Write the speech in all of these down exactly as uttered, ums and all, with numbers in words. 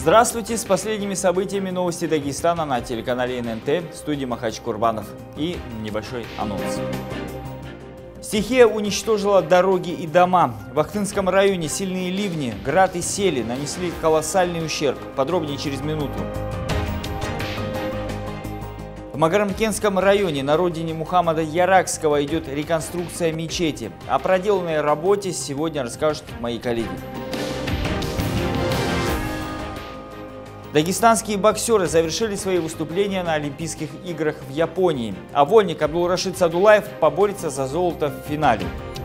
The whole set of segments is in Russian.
Здравствуйте! С последними событиями новости Дагестана на телеканале эн эн тэ, в студии Махач Курбанов. И небольшой анонс. Стихия уничтожила дороги и дома. В Ахтынском районе сильные ливни, град и сели нанесли колоссальный ущерб. Подробнее через минуту. В Магарамкентском районе на родине Мухаммада Яракского идет реконструкция мечети. О проделанной работе сегодня расскажут мои коллеги. Дагестанские боксеры завершили свои выступления на Олимпийских играх в Японии, а вольник Абдулрашид Садулаев поборется за золото в финале.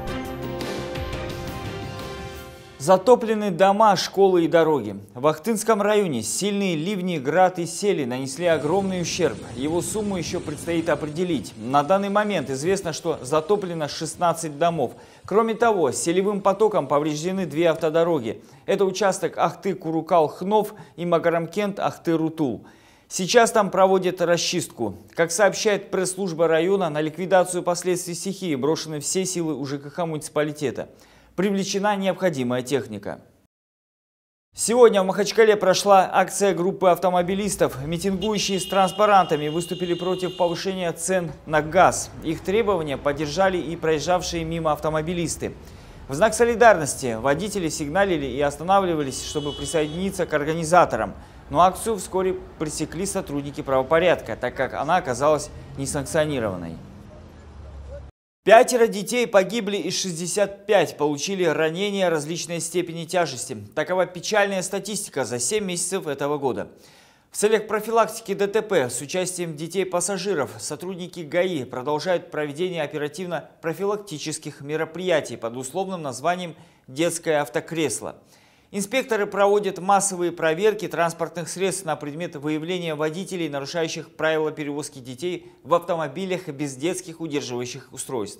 Затоплены дома, школы и дороги. В Ахтынском районе сильные ливни, град и сели нанесли огромный ущерб. Его сумму еще предстоит определить. На данный момент известно, что затоплено шестнадцать домов. Кроме того, селевым потоком повреждены две автодороги. Это участок Ахты-Курукал-Хнов и Магарамкент-Ахты-Рутул. Сейчас там проводят расчистку. Как сообщает пресс-служба района, на ликвидацию последствий стихии брошены все силы у жэ ка ха муниципалитета. Привлечена необходимая техника. Сегодня в Махачкале прошла акция группы автомобилистов. Митингующие с транспарантами выступили против повышения цен на газ. Их требования поддержали и проезжавшие мимо автомобилисты. В знак солидарности водители сигналили и останавливались, чтобы присоединиться к организаторам. Но акцию вскоре пресекли сотрудники правопорядка, так как она оказалась несанкционированной. Пятеро детей погибли и шестьдесят пять получили ранения различной степени тяжести. Такова печальная статистика за семь месяцев этого года. В целях профилактики дэ тэ пэ с участием детей-пассажиров сотрудники га и продолжают проведение оперативно-профилактических мероприятий под условным названием «Детское автокресло». Инспекторы проводят массовые проверки транспортных средств на предмет выявления водителей, нарушающих правила перевозки детей в автомобилях без детских удерживающих устройств.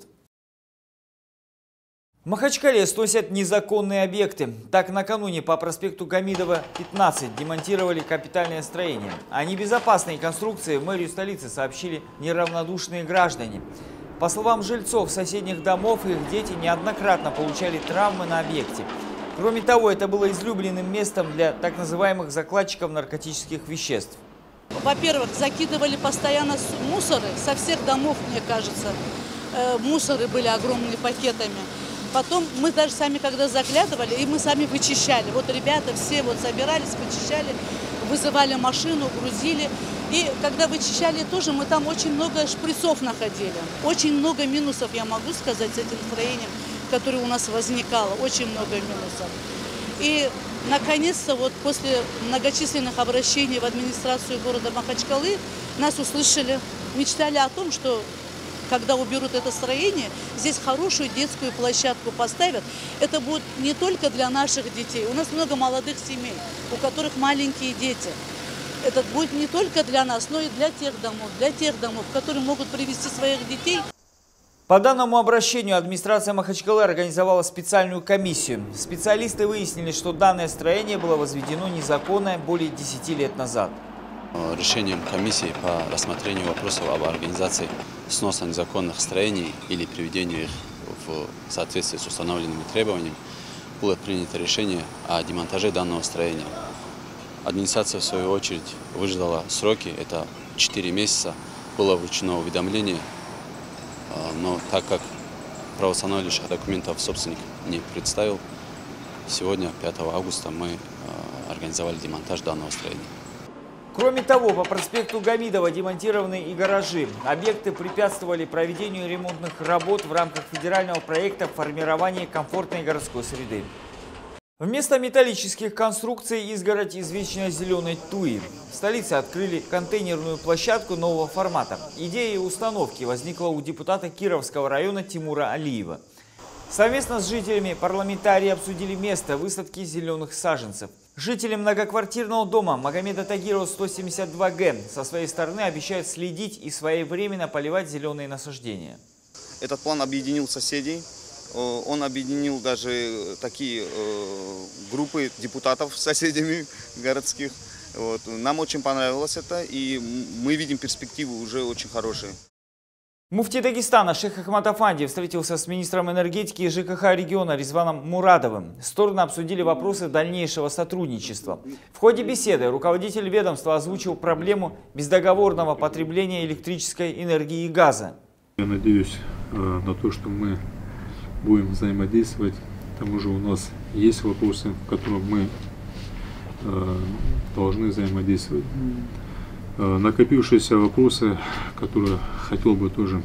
В Махачкале сносят незаконные объекты. Так, накануне по проспекту Гамидова, пятнадцать, демонтировали капитальное строение. О небезопасной конструкции в мэрию столицы сообщили неравнодушные граждане. По словам жильцов соседних домов, их дети неоднократно получали травмы на объекте. Кроме того, это было излюбленным местом для так называемых закладчиков наркотических веществ. Во-первых, закидывали постоянно мусоры со всех домов, мне кажется. Мусоры были огромными пакетами. Потом мы даже сами, когда заглядывали, и мы сами вычищали. Вот ребята все вот собирались, вычищали, вызывали машину, грузили. И когда вычищали тоже, мы там очень много шприцов находили. Очень много минусов, я могу сказать, с этим строением, которое у нас возникало. Очень много минусов. И, наконец-то, вот после многочисленных обращений в администрацию города Махачкалы нас услышали, мечтали о том, что когда уберут это строение, здесь хорошую детскую площадку поставят. Это будет не только для наших детей. У нас много молодых семей, у которых маленькие дети. Это будет не только для нас, но и для тех домов, для тех домов, которые могут привести своих детей. По данному обращению администрация Махачкалы организовала специальную комиссию. Специалисты выяснили, что данное строение было возведено незаконно более десяти лет назад. Решением комиссии по рассмотрению вопросов об организации сноса незаконных строений или приведению их в соответствии с установленными требованиями было принято решение о демонтаже данного строения. Администрация, в свою очередь, выждала сроки, это четыре месяца, было вручено уведомление, но так как правоустанавливающих документов собственник не представил, сегодня, пятого августа, мы организовали демонтаж данного строения. Кроме того, по проспекту Гамидова демонтированы и гаражи. Объекты препятствовали проведению ремонтных работ в рамках федерального проекта формирования комфортной городской среды. Вместо металлических конструкций изгородь из вечно-зеленой туи. В столице открыли контейнерную площадку нового формата. Идея установки возникла у депутата Кировского района Тимура Алиева. Совместно с жителями парламентарии обсудили место высадки зеленых саженцев. Жители многоквартирного дома Магомеда Тагирова сто семьдесят два гэ со своей стороны обещают следить и своевременно поливать зеленые насаждения. Этот план объединил соседей. Он объединил даже такие группы депутатов с соседями городских. Вот. Нам очень понравилось это, и мы видим перспективы уже очень хорошие. Муфти Дагестана шейх Ахмад Афанди встретился с министром энергетики и ЖКХ региона Ризваном Мурадовым. Стороны обсудили вопросы дальнейшего сотрудничества. В ходе беседы руководитель ведомства озвучил проблему бездоговорного потребления электрической энергии и газа. Я надеюсь э, на то, что мы будем взаимодействовать. К тому же у нас есть вопросы, в которых мы э, должны взаимодействовать. Накопившиеся вопросы, которые хотел бы тоже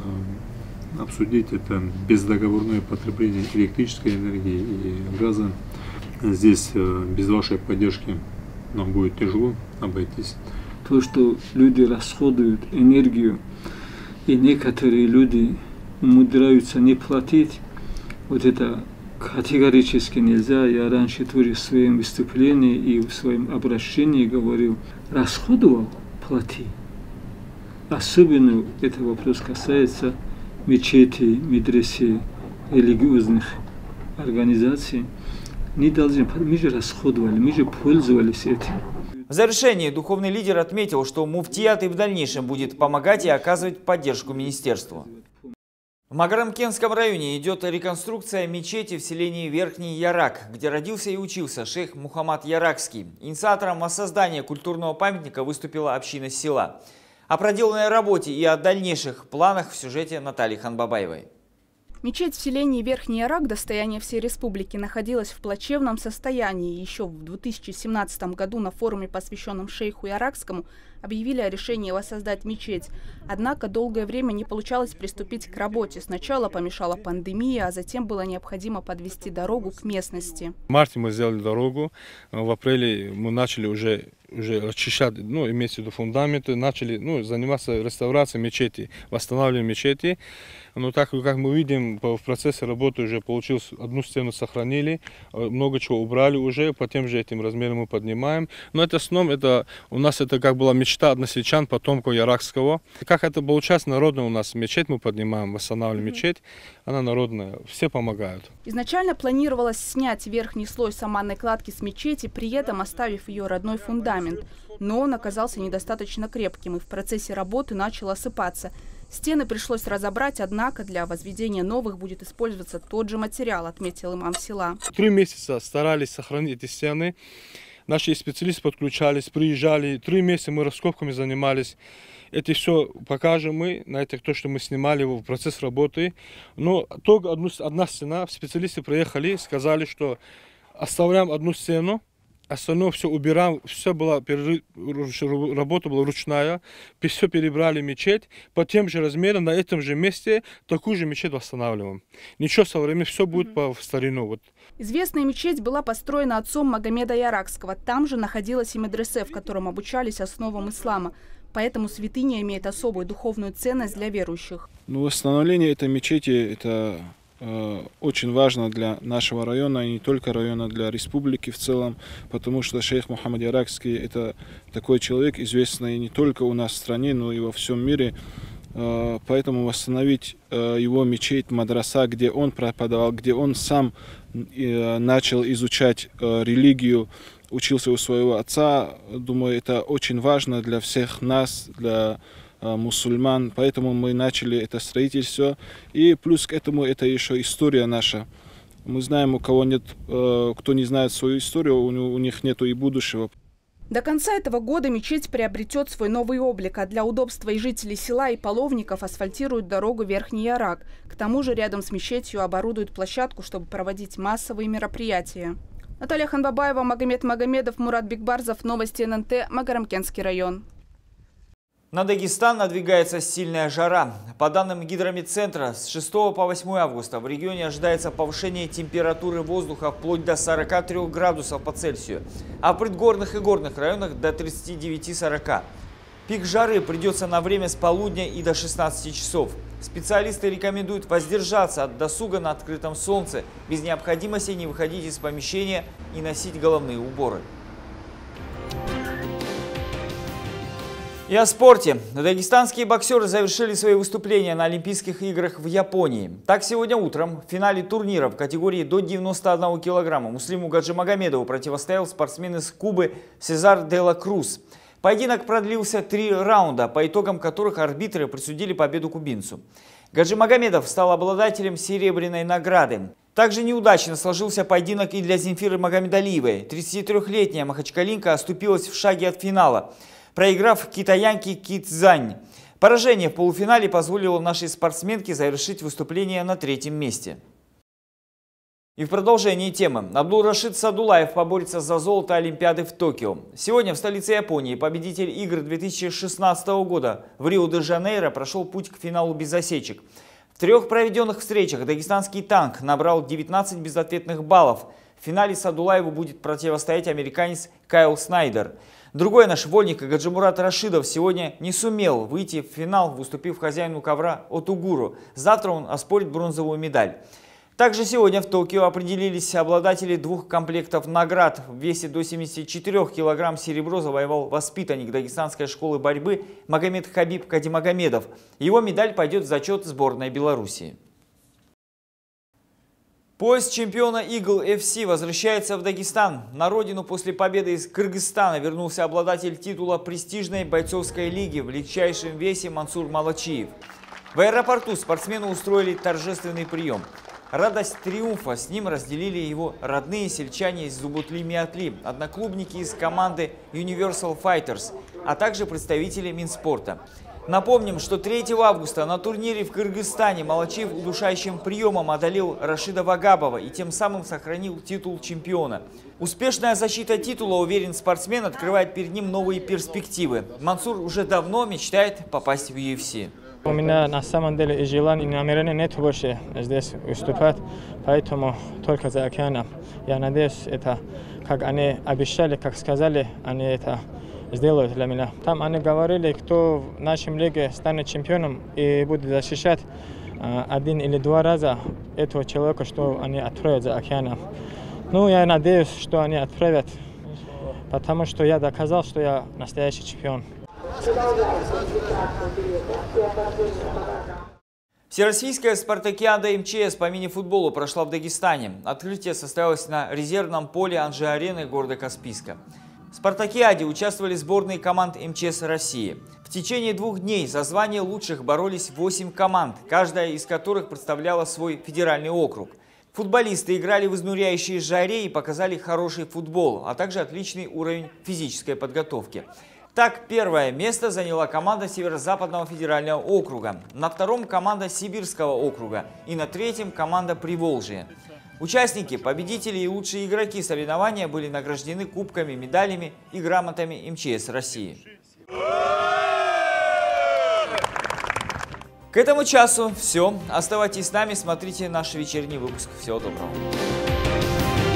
э, обсудить, это бездоговорное потребление электрической энергии и газа. Здесь э, без вашей поддержки нам будет тяжело обойтись. То, что люди расходуют энергию, и некоторые люди умудряются не платить, вот это категорически нельзя. Я раньше тоже в своем выступлении и в своем обращении говорил, расходовал, плати. Особенно этот вопрос касается мечетей, медресе, религиозных организаций. Не должны, мы же расходовали, мы же пользовались этим. В завершении духовный лидер отметил, что муфтият и в дальнейшем будет помогать и оказывать поддержку министерству. В Магарамкентском районе идет реконструкция мечети в селении Верхний Ярак, где родился и учился шейх Мухаммад Яракский. Инициатором воссоздания культурного памятника выступила община села. О проделанной работе и о дальнейших планах в сюжете Натальи Ханбабаевой. Мечеть в селении Верхний Ярак, достояние всей республики, находилась в плачевном состоянии. Еще в две тысячи семнадцатом году на форуме, посвященном шейху Яракскому, объявили о решении воссоздать мечеть. Однако долгое время не получалось приступить к работе. Сначала помешала пандемия, а затем было необходимо подвести дорогу к местности. В марте мы сделали дорогу, в апреле мы начали уже, уже расчищать, ну, имеется в виду фундаменты, начали ну, заниматься реставрацией мечети, восстанавливанием мечети. Но так как мы видим, в процессе работы уже получилось, одну стену сохранили, много чего убрали уже, по тем же этим размерам мы поднимаем. Но это сном, это у нас это как была мечта односельчан, потомков Яракского. Как это получается, народная у нас мечеть мы поднимаем, восстанавливаем мечеть, она народная, все помогают. Изначально планировалось снять верхний слой саманной кладки с мечети, при этом оставив ее родной фундамент. Но он оказался недостаточно крепким и в процессе работы начал осыпаться. Стены пришлось разобрать, однако для возведения новых будет использоваться тот же материал, отметил имам села. Три месяца старались сохранить эти стены. Наши специалисты подключались, приезжали. Три месяца мы раскопками занимались. Это все покажем мы, на это то, что мы снимали в процесс работы. Но только одну, одна стена, специалисты приехали, сказали, что оставляем одну стену. Остальное все убираем, все было, работа была ручная, все перебрали мечеть, по тем же размерам, на этом же месте такую же мечеть восстанавливаем. Ничего современного, все будет по старину. Вот. Известная мечеть была построена отцом Магомеда Яракского. Там же находилась и медресе, в котором обучались основам ислама. Поэтому святыня имеет особую духовную ценность для верующих. Ну, восстановление этой мечети – это э, очень важно для нашего района, и не только района, для республики в целом, потому что шейх Мухаммад Яракский – это такой человек, известный не только у нас в стране, но и во всем мире. Э, поэтому восстановить э, его мечеть, мадраса, где он преподавал, где он сам э, начал изучать э, религию, учился у своего отца, думаю, это очень важно для всех нас, для э, мусульман, поэтому мы начали это строительство. И плюс к этому это еще история наша. Мы знаем, у кого нет, э, кто не знает свою историю, у, у них нету и будущего. До конца этого года мечеть приобретет свой новый облик, а для удобства и жителей села, и паломников асфальтируют дорогу Верхний Ярак. К тому же рядом с мечетью оборудуют площадку, чтобы проводить массовые мероприятия. Наталья Ханбабаева, Магомед Магомедов, Мурат Бекбарзов. Новости эн эн тэ, Магарамкентский район. На Дагестан надвигается сильная жара. По данным гидрометцентра, с шестого по восьмое августа в регионе ожидается повышение температуры воздуха вплоть до сорока трёх градусов по Цельсию, а в предгорных и горных районах до тридцати девяти — сорока. Пик жары придется на время с полудня и до шестнадцати часов. Специалисты рекомендуют воздержаться от досуга на открытом солнце, без необходимости не выходить из помещения и носить головные уборы. И о спорте. Дагестанские боксеры завершили свои выступления на Олимпийских играх в Японии. Так, сегодня утром в финале турнира в категории до девяноста одного килограмма Муслиму Гаджимагомедову противостоял спортсмен из Кубы Сезар де ла Круз. Поединок продлился три раунда, по итогам которых арбитры присудили победу кубинцу. Гаджимагомедов стал обладателем серебряной награды. Также неудачно сложился поединок и для Земфиры Магомедалиевой. тридцатитрёхлетняя махачкалинка оступилась в шаге от финала, проиграв китаянке Китзань. Поражение в полуфинале позволило нашей спортсменке завершить выступление на третьем месте. И в продолжении темы. Абдулрашид Садулаев поборется за золото Олимпиады в Токио. Сегодня в столице Японии победитель игр две тысячи шестнадцатого года в Рио-де-Жанейро прошел путь к финалу без осечек. В трех проведенных встречах дагестанский танк набрал девятнадцать безответных баллов. В финале Садулаеву будет противостоять американец Кайл Снайдер. Другой наш вольник Гаджимурат Рашидов сегодня не сумел выйти в финал, выступив хозяину ковра Отугуру. Завтра он оспорит бронзовую медаль. Также сегодня в Токио определились обладатели двух комплектов наград. В весе до семидесяти четырёх килограмм серебро завоевал воспитанник дагестанской школы борьбы Магомед Хабиб Кадимагомедов. Его медаль пойдет в зачет сборной Белоруссии. Поезд чемпиона Игл эф си возвращается в Дагестан. На родину после победы из Кыргызстана вернулся обладатель титула престижной бойцовской лиги в легчайшем весе Мансур Малачиев. В аэропорту спортсмену устроили торжественный прием. Радость триумфа с ним разделили его родные сельчане из Зубутли-Миатли, одноклубники из команды Universal Fighters, а также представители Минспорта. Напомним, что третьего августа на турнире в Кыргызстане Малачиев удушающим приемом одолел Рашида Вагабова и тем самым сохранил титул чемпиона. Успешная защита титула, уверен спортсмен, открывает перед ним новые перспективы. Мансур уже давно мечтает попасть в ю эф си. У меня на самом деле и желания, и намерения нет больше здесь выступать, поэтому только за океаном. Я надеюсь, это, как они обещали, как сказали, они это сделают для меня. Там они говорили, кто в нашем лиге станет чемпионом и будет защищать э, один или два раза этого человека, что они отправят за океаном. Ну, я надеюсь, что они отправят, потому что я доказал, что я настоящий чемпион. Всероссийская спартакиада эм че эс по мини-футболу прошла в Дагестане. Открытие состоялось на резервном поле Анжи-арены города Каспийска. В спартакиаде участвовали сборные команд эм че эс России. В течение двух дней за звание лучших боролись восемь команд, каждая из которых представляла свой федеральный округ. Футболисты играли в изнуряющей жаре и показали хороший футбол, а также отличный уровень физической подготовки. Так, первое место заняла команда Северо-Западного федерального округа, на втором команда Сибирского округа и на третьем команда Приволжья. Участники, победители и лучшие игроки соревнования были награждены кубками, медалями и грамотами эм че эс России. К этому часу все. Оставайтесь с нами, смотрите наш вечерний выпуск. Всего доброго.